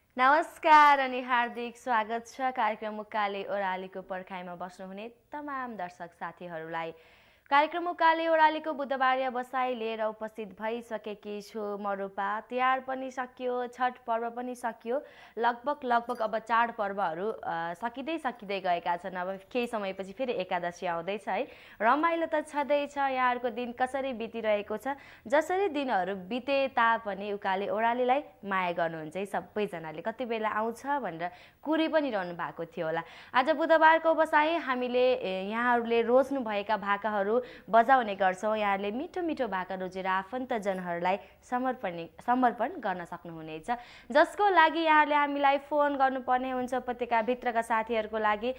नमस्कार अनि हार्दिक स्वागत छ कार्यक्रम उकाले ओह्रालीको पर्खाइमा बस्नुहुने तमाम दर्शक साथीहरूलाई। कार्यक्रम उकाले ओह्रालीको बुधबारिया बसाइ लिएर उपस्थित भइसकेकी छु। मरुपा तिहार पनि सकियो, छठ पर्व पनि सकियो। लगभग अब चाडपर्वहरू सकिँदै गएका छन्। अब केही समयपछि फेरि एकादशी आउँदैछ है। रमाइलो त छँदैछ। यहाँहरूको दिन कसरी बितिरहेको छ? जसरी दिनहरू बिते तापनि उकाले ओह्रालीलाई माया गर्नुहुन्छ है सबैजनाले। कति बेला आउँछ भनेर कुरी पनि रहनु भएको थियो होला। आज बुधबारको बसाइ हामीले यहाँहरूले रोज्नु भएका भाकाहरू बजाउने गर्छौं। यहाँहरूले मिठो मिठो भाका रोजेर आफन्तजनहरूलाई समर्पण गर्न सक्नुहुनेछ। जसको लागि यहाँहरूले हामीलाई फोन गर्नुपर्ने हुन्छ। उपत्यकाभित्रका साथीहरूको लागि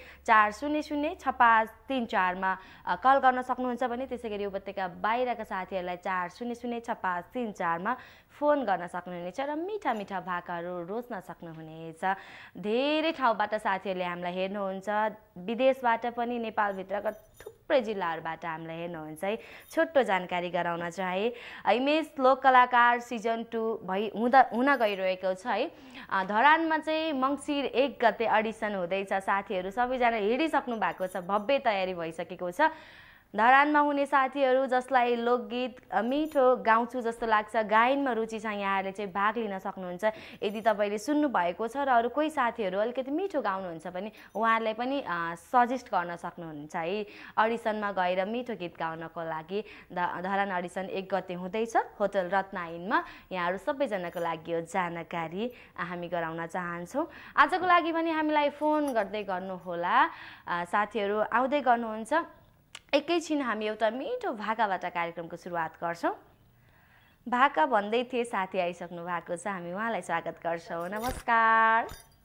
400653 मा कल गर्न सक्नुहुन्छ भने त्यसैगरी उपत्यका बाहिरका साथीहरूलाई 400653 मा फोन गर्न सक्नुहुनेछ र मिठा मिठा भाकाहरू रोज्न सक्नुहुनेछ। धेरै ठाउँबाट साथीहरूले हामीलाई हेर्नुहुन्छ। विदेशबाट पनि नेपालभित्रका थुप्रै जिल्लाहरूबाट हामीलाई हेर्नुहुन्छ है। छोटो जानकारी गराउन चाहे इमेज लोक कलाकार सिजन 2 हुन गइरहेको छ है। धरानमा चाहिँ मङ्सिर 1 गते अडिसन हुँदैछ। साथीहरू सबैजना हिँडिसक्नु भएको छ। भव्य तयारी भइसकेको छ। धरानमा हुने साथीहरू जसलाई लोकगीत मिठो गाउँछु जस्तो लाग्छ, गायनमा रुचि छ, यहाँहरूले चाहिँ भाग लिन सक्नुहुन्छ। यदि तपाईँले सुन्नु भएको छ र अरू कोही साथीहरू अलिकति मिठो गाउनुहुन्छ भने उहाँहरूलाई पनि सजेस्ट गर्न सक्नुहुन्छ है। अडिसनमा गएर मिठो गीत गाउनको लागि धरान अडिसन 1 गते हुँदैछ होटल रत्नाइनमा। यहाँहरू सबैजनाको लागि यो जानकारी हामी गराउन चाहन्छौँ। आजको लागि पनि हामीलाई फोन गर्दै गर्नुहोला। साथीहरू आउँदै गर्नुहुन्छ। एकैछिन हामी एउटा मिठो भाकाबाट कार्यक्रमको सुरुवात गर्छौं। भाका भन्दै थिए साथी आइसक्नु भएको छ। हामी उहाँलाई स्वागत गर्छौं। नमस्कार।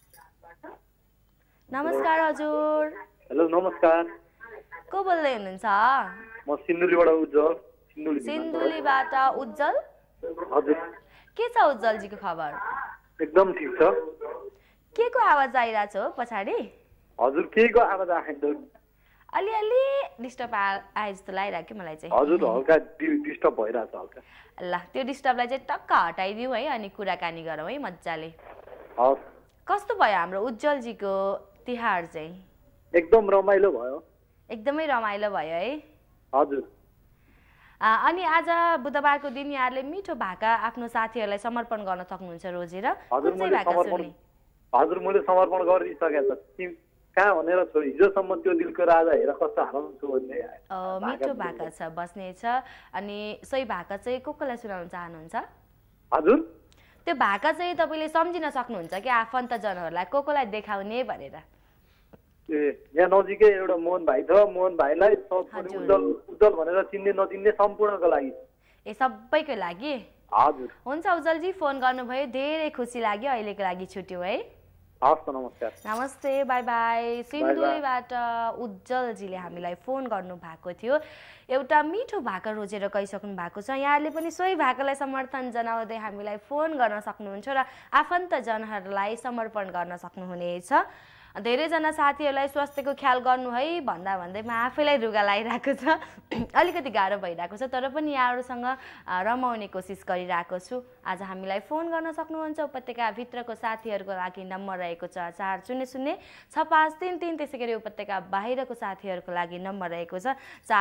नमस्कार हजुर। हेलो नमस्कार। को बोल्दै हुनुहुन्छ? म सिन्धुलीबाट उज्जवल। सिन्धुलीबाट उज्जवल। हजुर। के छ उज्जवलजीको खबर? एकदम ठीक छ। के को आवाज आइरहेछ हो पछाडि? हजुर के को आवाज आएन? अलि डिस्टर्ब आए जस्तो लागिरहेको मलाई चाहिँ। हजुर हल्का डिस्टर्ब भइरहेछ हल्का। ल त्यो डिस्टर्बलाई चाहिँ टक्क हटाइदिउँ है अनि कुराकानी गरौँ है मजाले। कस्तो भयो हाम्रो उज्जवलजीको तिहार चाहिँ? एकदम रमाइलो भयो। एकदमै रमाइलो भयो है। हजुर। अनि आज बुधबारको दिन यहाँहरूले मिठो भाका आफ्नो साथीहरूलाई समर्पण गर्न सक्नुहुन्छ रोजेर। हजुर मैले समर्पण गरिसकेको छु। कहाँ भनेर छोडी हिजोसम्म त्यो दिलको राजा हेर कस्तो हाराउँछु भन्ने मिठो भाका छ बस्नेछ। अनि सोही भाका चाहिँ कोलाई सुनाउन चाहनुहुन्छ? हजुर त्यो भाका चाहिँ तपाईँले सम्झिन सक्नुहुन्छ कि आफन्तजनहरूलाई कोलाई देखाउने भनेर? यहाँ नजिकै एउटा मोहन भाइ छ। मोहन भाइलाई उज्जवल भनेर चिन्ने नचिन्ने सम्पूर्णको लागि। ए सबैको लागि? हजुर। हुन्छ उज्जवलजी फोन गर्नुभयो, धेरै खुसी लाग्यो। अहिलेको लागि छुट्यौँ है। हस् नमस्कार। नमस्ते बाई बाई। सिन्धुलीबाट उज्जवलजीले हामीलाई फोन गर्नु भएको थियो। एउटा मिठो भाका रोजेर गइसक्नु भएको छ। यहाँहरूले पनि सोही भाकालाई समर्थन जनाउँदै हामीलाई फोन गर्न सक्नुहुन्छ र आफन्तजनहरूलाई समर्पण गर्न सक्नुहुनेछ। धेरैजना साथीहरूलाई स्वास्थ्यको ख्याल गर्नु है भन्दै म आफैलाई रुगा लागिरहेको छ। अलिकति गाह्रो भइरहेको छ तर पनि यहाँहरूसँग रमाउने कोसिस गरिरहेको छु। आज हामीलाई फोन गर्न सक्नुहुन्छ। उपत्यकाभित्रको साथीहरूको लागि नम्बर रहेको छ 40065333। त्यसै गरी उपत्यका बाहिरको साथीहरूको लागि नम्बर रहेको छ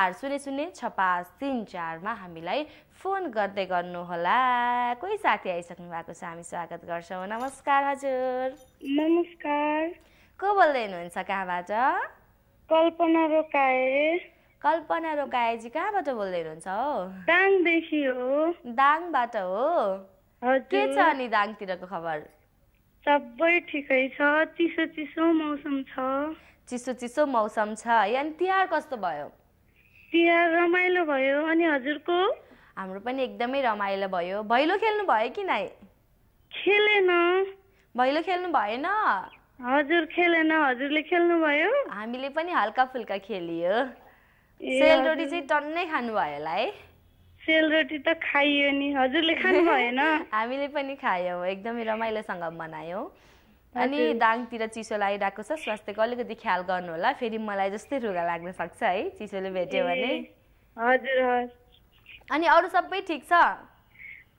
400653 मा हामीलाई फोन गर्दै गर्नुहोला। कोही साथी आइसक्नु भएको छ, हामी स्वागत गर्छौँ। नमस्कार हजुर। नमस्कार। को बोल्दै हुनुहुन्छ? कहाँबाट? कल्पना रोकाए। कल्पना रोकाएजी कहाँबाट बोल्दै हुनुहुन्छ हो? दाङदेखि हो। दाङबाट हो? के छ अनि दाङतिरको खबर? सबै ठिकै छ। चिसो मौसम छ। चिसो मौसम छ। अनि तिहार कस्तो भयो? तिहार रमाइलो भयो। अनि हजुरको? हाम्रो पनि एकदमै रमाइलो भयो। भैलो खेल्नु भयो कि नै? खेलेन। भैलो खेल्नु भएन? हजुर खेलेन। हजुरले खेल्नु भयो? हामीले पनि हल्का फुल्का खेलियो। सेलरोटी चाहिँ टन्नै खानु भयो होला है? सेलरोटी त खाइयो नि। हजुरले खानु भएन? हामीले पनि खायौँ। एकदमै रमाइलोसँग मनायौँ। अनि दाङतिर चिसो लागिरहेको छ। स्वास्थ्यको अलिकति ख्याल गर्नु होला। फेरि मलाई जस्तै रुगा लाग्न सक्छ है चिसोले भेट्यो भने। हजुर। अनि अरू सबै ठिक छ?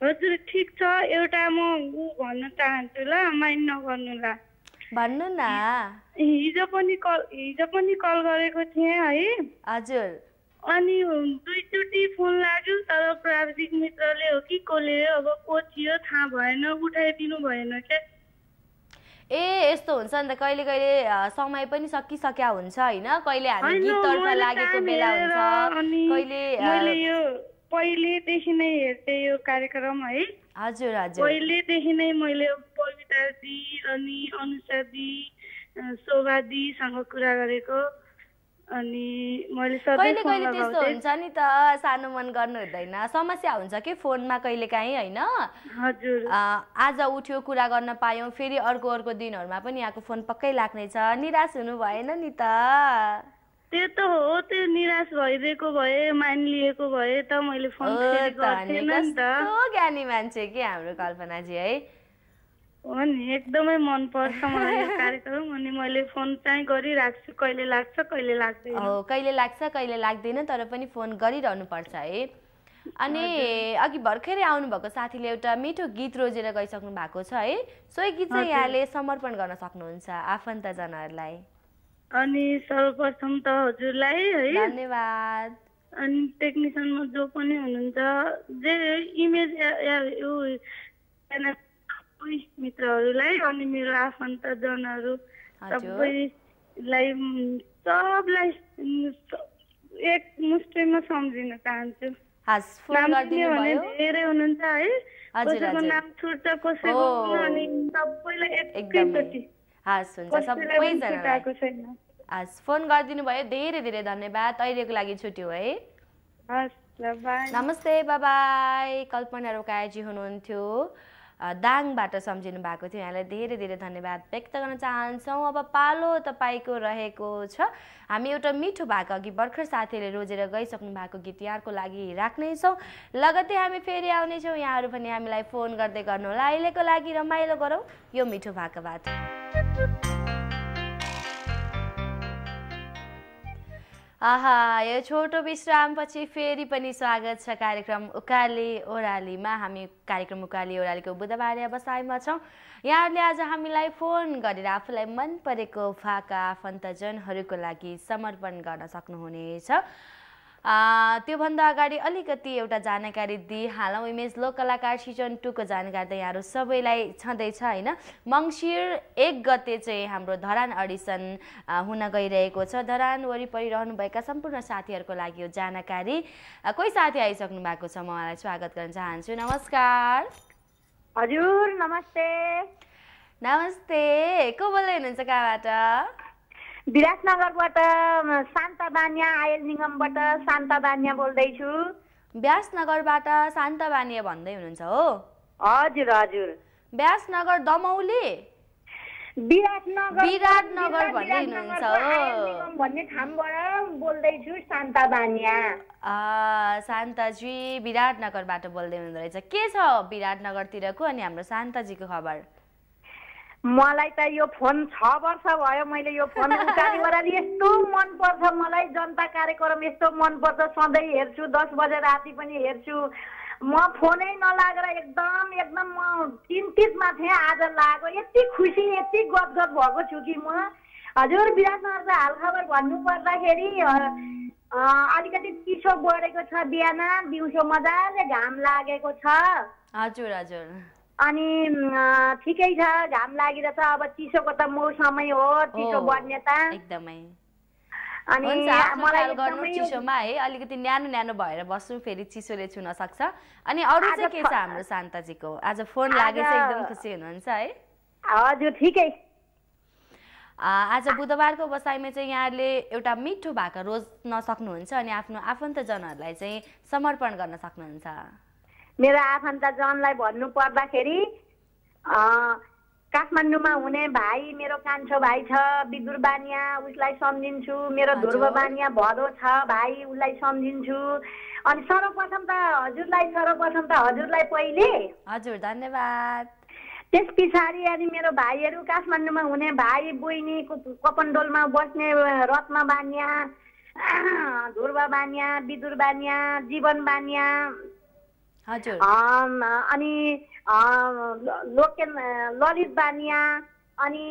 हजुर ठिक छ। एउटा म भन्न चाहन्छु ल, माइन्ड नगर्नुला। भन्नु न। हिजो पनि कल गरेको थिएँ है। हजुर। अनि दुईचोटि फोन लाग्यो, तर प्राविधिक मित्रले हो कि कसले अब को थियो थाहा भएन, उठाइदिनु भएन क्या। ए यस्तो हुन्छ नि त, कहिले कहिले समय पनि सकिसक्या हुन्छ होइन, कहिले हामी गीततर्फ लागेको बेला हुन्छ, कहिले मैले यो पहिलेदेखि नै हेर्थे यो कार्यक्रम है। हजुर हजुर। पहिलेदेखि नै मैले पविता दी अनि अनुषा दी शोभा दीसँग कुरा गरेको, अनि मैले कहिले कहिले त्यस्तो हुन्छ नि त, सानो मन गर्नु हुँदैन, समस्या हुन्छ कि फोनमा कहिले काहीँ होइन। हजुर। आज उठ्यो कुरा गर्न पायौँ, फेरि अर्को दिनहरूमा पनि यहाँको फोन पक्कै लाग्नेछ, निराश हुनु भएन नि त? त्यो त हो, त्यो निराश भइदिएको भए, माइन लिएको भए त मैले फोन फेरि गर्थेन नि त। कस्तो ज्ञानी मान्छे कि हाम्रो कल्पनाजी है। हो नि, एकदमै मन पर्छ मलाई यो कार्यक्रम, अनि मैले फोन चाहिँ गरिराख्छु, कहिले लाग्छ कहिले लाग्दैन। हो, कहिले लाग्छ कहिले लाग्दैन, तर पनि फोन गरिरहनु पर्छ है। अनि अघि भर्खरै आउनुभएको साथीले एउटा मिठो गीत रोजेर गइसक्नु भएको छ है, सोही गीत चाहिँ यहाँले समर्पण गर्न सक्नुहुन्छ आफन्तजनहरूलाई। अनि सर्वप्रथम त हजुरलाई है धन्यवाद। अनि टेक्निसियनमा जो पनि हुनुहुन्छ, जे इमेज मित्रहरूलाई अनि मेरो आफन्तजनहरू सबैलाई एक मुष्टिमा सम्झिन चाहन्छु। धेरै हुनुहुन्छ है, कसैको नाम छुट्छ कसैको, अनि सबैलाई एकैचोटि फोन गरिदिनु भयो, धेरै धेरै धन्यवाद। अहिलेको लागि छुट्यो है। नमस्ते, बाई बाई। कल्पना रोकायाजी हुनुहुन्थ्यो, दाङबाट सम्झिनु भएको थियो, यहाँलाई धेरै धेरै धन्यवाद व्यक्त गर्न चाहन्छौँ। अब पालो तपाईँको रहेको छ, हामी एउटा मिठो भएको अघि भर्खर साथीले रोजेर गइसक्नु भएको गीत यहाँको लागि राख्नेछौँ, लगत्तै हामी फेरि आउनेछौँ, यहाँहरू पनि हामीलाई फोन गर्दै गर्नुहोला। अहिलेको लागि रमाइलो गरौँ यो मिठो भाकाबाट। आहा, यो छोटो विश्रामपछि फेरि पनि स्वागत छ कार्यक्रम उकाली ओह्रालीमा। हामी कार्यक्रम उकाली ओह्रालीको बुधबारे व्यवसायमा छौँ। यहाँहरूले आज हामीलाई फोन गरेर आफूलाई मन परेको भाका आफन्तजनहरूको लागि समर्पण गर्न सक्नुहुनेछ। त्योभन्दा अगाडि अलिकति एउटा जानकारी दिइहालौँ। इमेज लोक कलाकार सिजन 2 को जानकारी त यहाँहरू सबैलाई छँदैछ होइन। मङ्सिर 1 गते चाहिँ हाम्रो धरान अडिसन हुन गइरहेको छ। धरान वरिपरि रहनुभएका सम्पूर्ण साथीहरूको लागि यो जानकारी। कोही साथी आइसक्नु भएको छ, म उहाँलाई स्वागत गर्न चाहन्छु। नमस्कार। हजुर नमस्ते। नमस्ते, को बोल्दै हुनुहुन्छ, कहाँबाट? विराटनगरबाट शान्ता बानिया, आयल निगमबाट शान्ता बानिया बोल्दैछु। व्यासनगरबाट शान्ता बानिया भन्दै हुनुहुन्छ हो? हजुर हजुर। व्यासनगर दमौली? विराटनगर भन्दै हुनुहुन्छ हो? भन्ने ठाउँबाट बोल्दैछु, शान्ता बानिया। शान्ताजी विराटनगरबाट बोल्दै हुनुहुँदो रहेछ। के छ विराटनगरतिरको अनि हाम्रो शान्ताजीको खबर? मलाई त यो फोन 6 वर्ष भयो मैले यो फोन उकाली ओह्राली यस्तो मन पर्छ मलाई, जनता कार्यक्रम यस्तो मन पर्छ, सधैँ हेर्छु, 10 बजे राति पनि हेर्छु। म फोनै नलागेर एकदम म चिन्तितमा थिएँ, आज लाग्यो। यति खुसी यति गदगद भएको छु कि म। हजुर, विराटनगरको हालखबर भन्नु पर्दाखेरि अलिकति चिसो बढेको छ, बिहान दिउँसो मजाले घाम लागेको छ। हजुर हजुर। अनि ठिकै छ, घाम लागिरहेछ। अब चिसोको त मौसमै हो, चिसो बढ्ने त एकदमै। अनि मलाई गर्नु चिसोमा है, अलिकति न्यानो न्यानो भएर बस्नु, फेरि चिसोले छुन सक्छ। अनि अरू चाहिँ के छ हाम्रो शान्ताजीको? आज फोन लागेछ, एकदम खुसी हुनुहुन्छ है? हजुर ठिकै। आज बुधबारको बसाइमा चाहिँ यहाँले एउटा मिठो भाका रोज्न सक्नुहुन्छ अनि आफ्नो आफन्तजनहरूलाई चाहिँ समर्पण गर्न सक्नुहुन्छ। मेरो आफन्तजनलाई भन्नु पर्दाखेरि काठमाडौँमा हुने भाइ, मेरो कान्छो भाइ छ विदुर बानिया, उसलाई सम्झिन्छु। मेरो ध्रुव बानिया भदो छ भाइ, उसलाई सम्झिन्छु। अनि सर्वप्रथम त हजुरलाई पहिले। हजुर धन्यवाद। त्यस पछाडि अनि मेरो भाइहरू काठमाडौँमा हुने भाइ बहिनी, कपनडोलमा बस्ने रत्न बानिया, ध्रुव बानिया, विदुर बानिया, जीवन बानिया, हजुर अनि लोकेन ललित बानिया अनि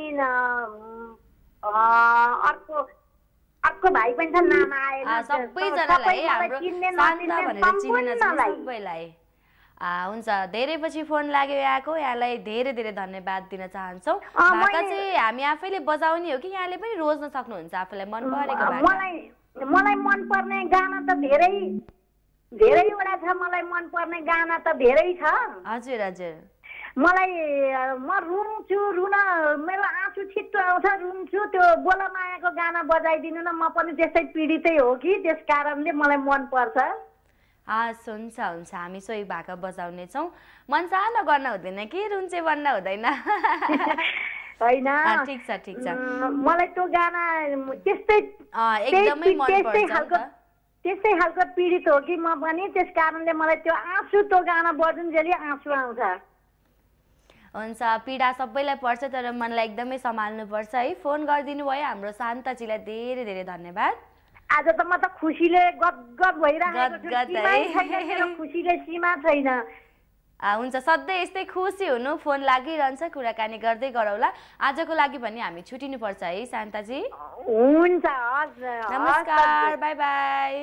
अर्को भाइ पनि छ नाम आएन सबैजनालाई हाम्रो शान्ता भनेर चिनिन सबैलाई हुन्छ धेरै पछि फोन लाग्यो यहाँलाई धेरै धेरै धन्यवाद दिन चाहन्छौँ भाका चाहिँ हामी आफैले बजाउने हो कि यहाँले पनि रोज्न सक्नुहुन्छ आफूलाई मन परेको भाका मलाई मन पर्ने गाना त धेरैवटा छ मलाई मन पर्ने गाना त धेरै छ हजुर हजुर म रुन्छु रुन मेरो आँसु छिट्टो आउँछ रुन्छु त्यो बोला मायाको गाना बजाइदिनु न म पनि त्यस्तै पीडितै हो कि त्यस कारणले मलाई मन पर्छ हस् हुन्छ हुन्छ हामी सोही भाका बजाउने छौँ मन सानो गर्न हुँदैन कि रुन्चे बन्न हुँदैन होइन ठिक छ मलाई त्यो गाना त्यस्तै एकदमै मन पर्छ त्यस्तै खालको पीडित हो कि म पनि त्यस कारणले मलाई त्यो आँसु त्यो गाना बजुन्जेली आँसु आउँछ हुन्छ पीडा सबैलाई पर्छ तर मनलाई एकदमै सम्हाल्नुपर्छ है फोन गरिदिनु भयो हाम्रो शान्ताजीलाई धेरै धेरै धन्यवाद आज त म त खुसीले गदगद भइरहेको छु खुसीले सीमा छैन हुन्छ सधैँ यस्तै खुसी हुनु फोन लागिरहन्छ कुराकानी गर्दै गरौँला आजको लागि पनि हामी छुटिनुपर्छ है शान्ताजी हुन्छ नमस्कार बाई बाई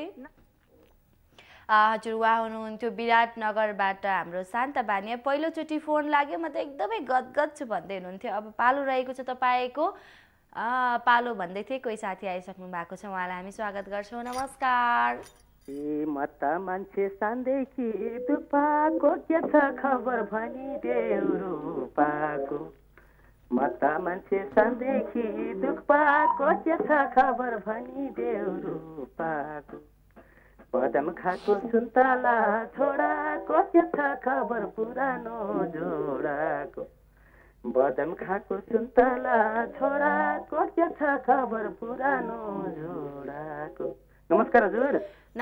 हजुर उहाँ हुनुहुन्थ्यो विराटनगरबाट हाम्रो शान्ता बानिया पहिलोचोटि फोन लाग्यो म त एकदमै गदगद छु भन्दै हुनुहुन्थ्यो अब पालो रहेको छ तपाईँको पालो भन्दै थिए कोही साथी आइसक्नु भएको छ उहाँलाई हामी स्वागत गर्छौँ नमस्कार म त मान्छे सानदेखि दुपाको के छ खबर भनिदेऊ पाको म त मान्छे सानदेखि दुख पाको के छ खबर भनिदेऊ पाको बदम खाको सुन्तला छोडाको के छ खबर पुरानो जोडाको बदम खाको सुन्तला छोडाको के छ खबर पुरानो जोडाको नमस्कार हजुर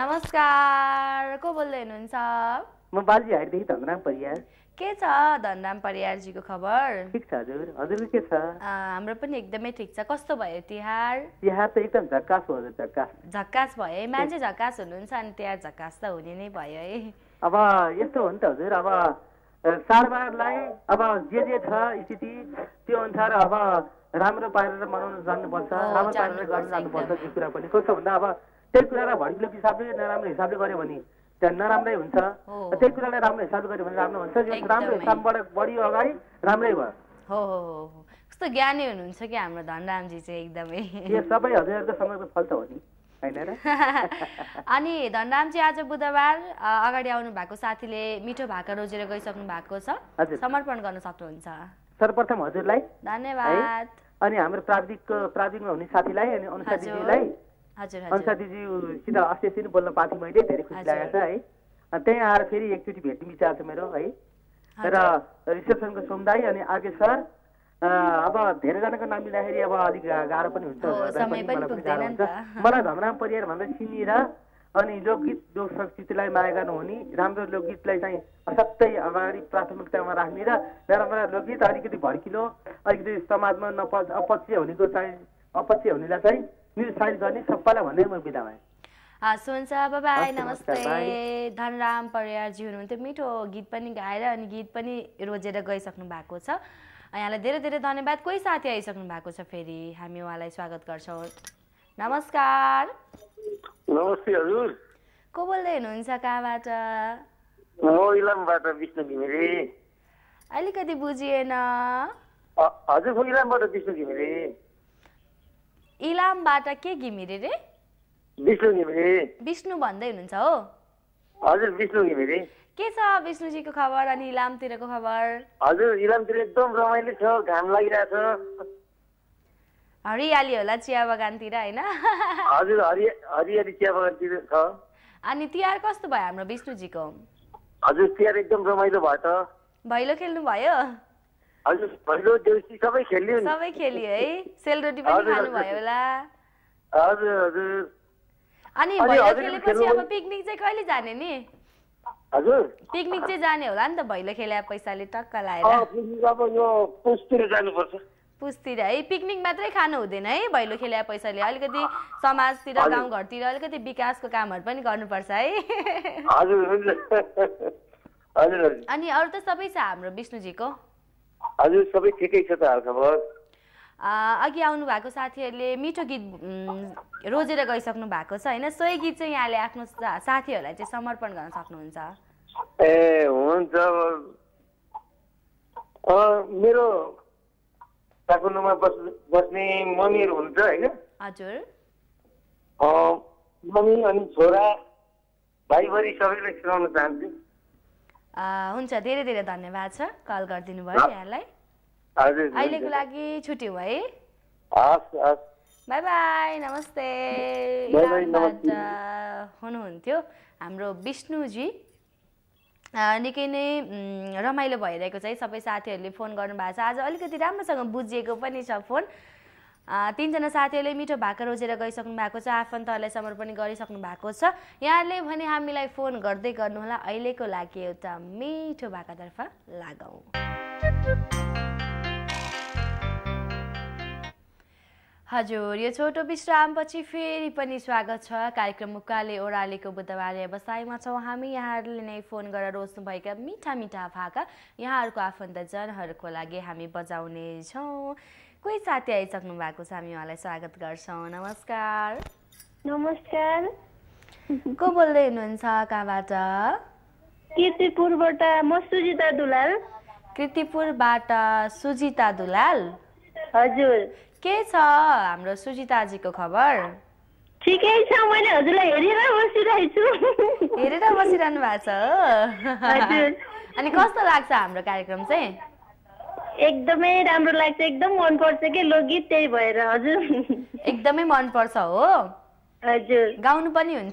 नमस्कार को बोल्दै हुनुहुन्छ म बालजी हाइरदेखि धनराम परियार के छ धनराम परियारजीको खबर ठिक छ हजुर हजुरको के छ हाम्रो पनि एकदमै ठिक छ कस्तो भयो तिहार तिहार त एकदम झक्कास हो हजुर झक्कास भयो है मान्छे झक्कास हुनुहुन्छ अनि तिहार झक्कास त हुने नै भयो है अब यस्तो हो नि त हजुर अब चाडबाडलाई अब जे छ स्थिति त्यो अनुसार अब राम्रो पारेर मनाउन जान्नुपर्छ राम्रो पारेर गर्न जान्नुपर्छ त्यो कुरा पनि कस्तो भन्दा अब त्यही कुरालाई भड्किलो हिसाबले नराम्रो हिसाबले गर्यो भने त्यहाँ नराम्रै हुन्छ त्यही कुरालाई राम्रो हिसाबले गर्यो भने राम्रो हुन्छ राम्रो हिसाबबाट बढियो अगाडि राम्रै भयो हो कस्तो ज्ञानी हुनुहुन्छ कि हाम्रो धनरामजी चाहिँ एकदमै यो सबै हजुरहरूको समयको फल त हो नि हैन र अनि धनरामजी आज बुधबार अगाडि आउनु भएको साथीले मिठो भाका रोजेर गइसक्नु भएको छ समर्पण गर्न सक्नुहुन्छ सर्वप्रथम हजुरलाई धन्यवाद अनि हाम्रो प्राविधिकमा हुने साथीलाई अनि अनुषा दिदीलाई अनुषा दिदीसित अस्ति नै बोल्न पाएँ मैले धेरै खुसी लागेको छ है अनि त्यहीँ आएर फेरि एकचोटि भेट्ने विचार छ मेरो है तर रिसेप्सनको समुदाय अनि आगे सर अब धेरैजनाको नाम लिँदाखेरि अब अलिक गाह्रो पनि हुन्छ मलाई धनराम परियार भन्दा चिनिएर अनि लोकगीत लोक संस्कृतिलाई माया गर्नुहुने राम्रो लोकगीतलाई चाहिँ असाध्यै अगाडि प्राथमिकतामा राख्ने र नराम्रो लोकगीत अलिकति भड्किलो अलिकति समाजमा अपच्य हुनेको चाहिँ अपच्य हुनेलाई चाहिँ निरुत्साहित गर्ने सबैलाई भन्दै म बिदा भएँ हुन्छ बाबाई नमस्ते धनराम परियारजी हुनुहुन्थ्यो मिठो गीत पनि गाएर अनि गीत पनि रोजेर गइसक्नु भएको छ यहाँलाई धेरै धेरै धन्यवाद कोही साथी आइसक्नु भएको छ फेरि हामी उहाँलाई स्वागत गर्छौँ नमस्कार नमस्ते हजुर को बोल्दै हुनुहुन्छ कहाँबाट म इलामबाट विष्णु घिमिरे अलिकति बुझिएन हजुर म इलामबाट विष्णु घिमिरे इलामबाट के घिमिरे रे विष्णु घिमिरे विष्णु भन्दै हुनुहुन्छ हो हजुर विष्णु घिमिरे के छ विष्णुजीको खबर अनि इलामतिरको खबर हजुर इलामतिर एकदम रमाइलो छ घाम लागिरहेछ हरियाली होला चिया बगानतिर हैन हजुर हरियाली चिया बगानतिर छ अनि तिहार कस्तो भयो हाम्रो विष्णुजीको हजुर तिहार एकदम रमाइलो भयो त भैलो खेल्नु भयो हजुर भैलो देउसी सबै खेल्यो नि सबै खेलियो है सेलरोटी पनि खानु भयो होला हजुर हजुर अनि भैलो खेलेपछि अब पिकनिक चाहिँ कहिले जाने नि हजुर पिकनिक चाहिँ जाने होला नि त भैलो खेले पैसाले टक्क लाएर पिकनिक अब यो पुसतिर जानुपर्छ पुसतिर है पिकनिक मात्रै खानु हुँदैन है भैलो खेले पैसाले अलिकति समाजतिर गाउँघरतिर अलिकति विकासको कामहरू पनि गर्नुपर्छ है हजुर हजुर हजुर अनि अरू त सबै छ हाम्रो विष्णुजीको? हजुर सबै ठिकै छ त हालखबर। अघि आउनु भएको साथीहरूले मिठो गीत रोजेर गइसक्नु भएको छ होइन, सोही गीत चाहिँ यहाँले आफ्नो साथीहरूलाई चाहिँ समर्पण गर्न सक्नुहुन्छ। ए हुन्छ। मेरो काठमाडौँमा बस्ने मम्मीहरू हुन्छ होइन? हजुर। मम्मी अनि छोरा भाइबरी सबैलाई सुनाउन चाहन्छु। हुन्छ, धेरै धेरै धन्यवाद छ कल गरिदिनु भयो यहाँलाई। हजुर अहिलेको लागि छुट्यौँ है। हस् हस्, बाई बाई, नमस्ते। इरानबाट हुनुहुन्थ्यो हाम्रो विष्णुजी। निकै नै रमाइलो भइरहेको छ है, सबै साथीहरूले फोन गर्नुभएको छ। आज अलिकति राम्रोसँग बुझिएको पनि छ फोन। 3 जना साथीहरूले मिठो भाका रोजेर गइसक्नु भएको छ, आफन्तहरूलाई समर्पण गरिसक्नु भएको छ। यहाँले भने हामीलाई फोन गर्दै गर्नुहोला। अहिलेको लागि एउटा मिठो भाकातर्फ लागौँ। हजुर, यो छोटो विश्रामपछि फेरि पनि स्वागत छ कार्यक्रम उकाले ओह्रालेको बुधबार व्यवसायमा छौँ हामी। यहाँहरूले नै फोन गरेर रोज्नुभएका मिठा मिठा भाका यहाँहरूको आफन्तजनहरूको लागि हामी बजाउनेछौँ। कोही साथी आइसक्नु भएको छ, हामी उहाँलाई स्वागत गर्छौँ। नमस्कार। नमस्कार। को बोल्दै हुनुहुन्छ, कहाँबाट? कीर्तिपुरबाट म सुजिता दुलाल। कीर्तिपुरबाट सुजिता दुलाल। हजुर। के छ हाम्रो सुजिताजीको खबर? ठिकै छ, मैले हजुरलाई हेरेर बसिरहेको छु। हेरेर बसिरहनु भएको छ हो? हजुर। अनि कस्तो लाग्छ हाम्रो कार्यक्रम चाहिँ? एकदमै राम्रो लाग्छ, एकदम मनपर्छ के लोकगीत, त्यही भएर। हजुर एकदमै मनपर्छ हो? हजुर। गाउनु पनि हुन्छ?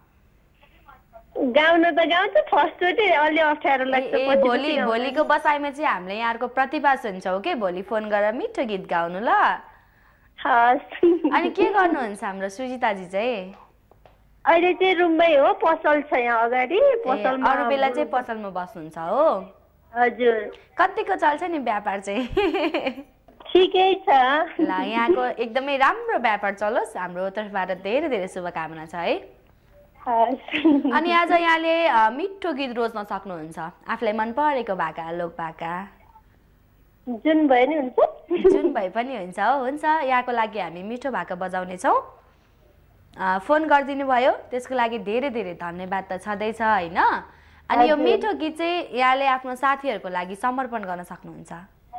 गाउन त गाउँछु, फर्स्टचोटि अलि अप्ठ्यारो लाग्छ। भोलिको बसाइमा चाहिँ हामीले यहाँको प्रतिभा सुन्छौँ के, भोलि फोन गरेर मिठो गीत गाउनु ल। अनि के गर्नुहुन्छ हाम्रो सुजिताजी चाहिँ? अहिले चाहिँ रुममै हो, पसल छ यहाँ अगाडि पसलमा। अरू बेला चाहिँ पसलमा बस्नुहुन्छ हो? हजुर। कतिको चल्छ नि व्यापार चाहिँ? ठिकै छ ल, यहाँको एकदमै राम्रो व्यापार चलोस्, हाम्रो तर्फबाट धेरै धेरै शुभकामना छ है। अनि आज यहाँले मिठो गीत रोज्न सक्नुहुन्छ, आफूलाई मन परेको भाका, लोक भाका जुन भए नि हुन्छ? जुन भए पनि हुन्छ हो। हुन्छ, यहाँको लागि हामी मिठो भाका बजाउनेछौँ। फोन गरिदिनु भयो त्यसको लागि धेरै धेरै धन्यवाद त छँदैछ होइन। अनि यो मिठो गीत चाहिँ यहाँले आफ्नो साथीहरूको लागि समर्पण गर्न सक्नुहुन्छ।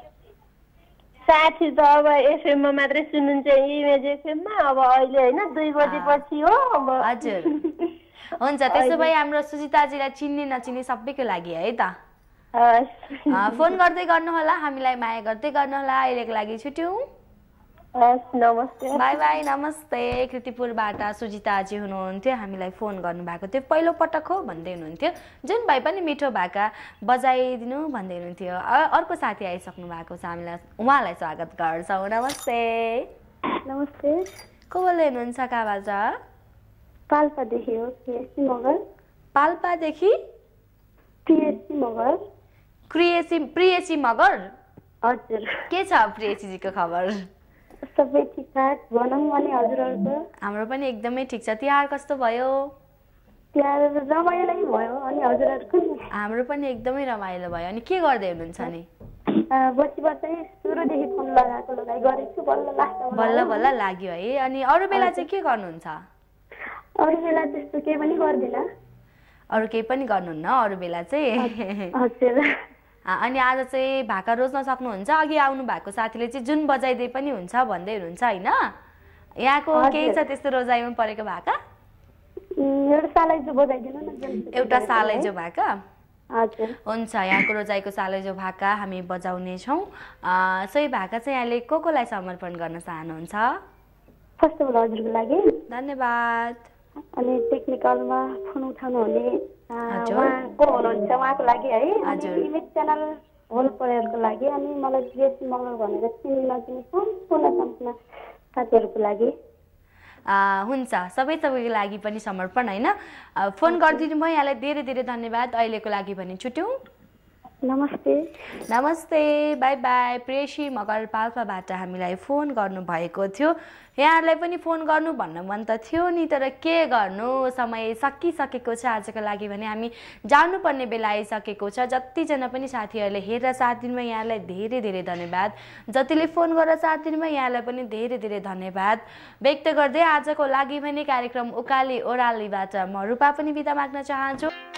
साथी त अब एफएममा मात्रै सुन्नुहुन्छ, इमेज एफएममा। अब अहिले होइन 2 बजेपछि हो अब। हजुर, हुन्छ। त्यसो भए हाम्रो सुजिताजीलाई चिन्ने नचिन्ने सबैको लागि है त फोन गर्दै गर्नुहोला, हामीलाई माया गर्दै गर्नुहोला। अहिलेको लागि छुट्यौँ। नमस्ते। बाई बाई, नमस्ते। कीर्तिपुरबाट सुजिताजी हुनुहुन्थ्यो, हामीलाई फोन गर्नुभएको थियो। पहिलो पटक हो भन्दै हुनुहुन्थ्यो, जुन भए पनि मिठो भाका बजाइदिनु भन्दै हुनुहुन्थ्यो। अर्को साथी आइसक्नु भएको छ, हामीलाई उहाँलाई स्वागत गर्छौँ। नमस्ते। नमस्ते। को बोल्दै हुनुहुन्छ, कहाँबाट? पाल्पादेखि हो, प्रियसी मगर। पाल्पादेखि? प्रियसी मगर। प्रियसी मगर? हजुर। के छ प्रियसीजीको खबर? सबै ठिकठाक भनौँ अनि हजुरहरूको? हाम्रो पनि एकदमै ठिक छ। तिहार कस्तो भयो? तिहार रमाइलो भयो। अनि हजुरहरूको? हाम्रो पनि एकदमै रमाइलो भयो। अनि के गर्दै हुनुहुन्छ नि? बसी बस्दै सुरुदेखि फोन गरेको छु, बल्ल बल्ल लाग्यो है। अनि अरू बेला चाहिँ के गर्नुहुन्छ? अरू बेला त्यस्तो केही पनि गर्दिनँ। अरू केही पनि गर्नुहुन्न अरू बेला चाहिँ? हजुर। अनि आज चाहिँ भाका रोज्न सक्नुहुन्छ? अघि आउनु भएको साथीले चाहिँ जुन बजाइदिए पनि हुन्छ भन्दै हुनुहुन्छ होइन? यहाँको केही छ त्यस्तो रोजाइमा परेको भाका? एउटा सालैजो भाका? हुन्छ, यहाँको रोजाइको सालैजो भाका हामी बजाउनेछौँ। सोही भाका चाहिँ यहाँले कोलाई समर्पण गर्न चाहनुहुन्छ? फर्स्ट अफ अल हजुरको लागि धन्यवाद। अनि टेक्निकलमा फोन उठाउनु हुने उहाँको हुनुहुन्छ, उहाँको लागि है। इमेज च्यानल होल परिवारको लागि, अनि मलाई प्रियसी मगर भनेर चिन्ने नचिन्ने सम्पूर्ण साथीहरूको लागि। हुन्छ, सबैको लागि पनि समर्पण होइन। फोन गरिदिनु भयो, यहाँलाई धेरै धेरै धन्यवाद। अहिलेको लागि पनि छुट्यौँ। नमस्ते। नमस्ते, बाई बाई। प्रेसी मगर पाल्पाबाट हामीलाई फोन गर्नुभएको थियो। यहाँहरूलाई पनि फोन गर्नु भन्न मन त थियो नि, तर के गर्नु, समय सकिसकेको छ आजको लागि भने हामी जानुपर्ने बेला आइसकेको छ। जतिजना पनि साथीहरूले हेरेर साथ दिनुभयो यहाँलाई धेरै धेरै धन्यवाद। जतिले फोन गरेर साथ दिनुभयो यहाँलाई पनि धेरै धेरै धन्यवाद व्यक्त गर्दै आजको लागि भने कार्यक्रम उकाली ओह्रालीबाट म रूपा पनि बिदा माग्न चाहन्छु।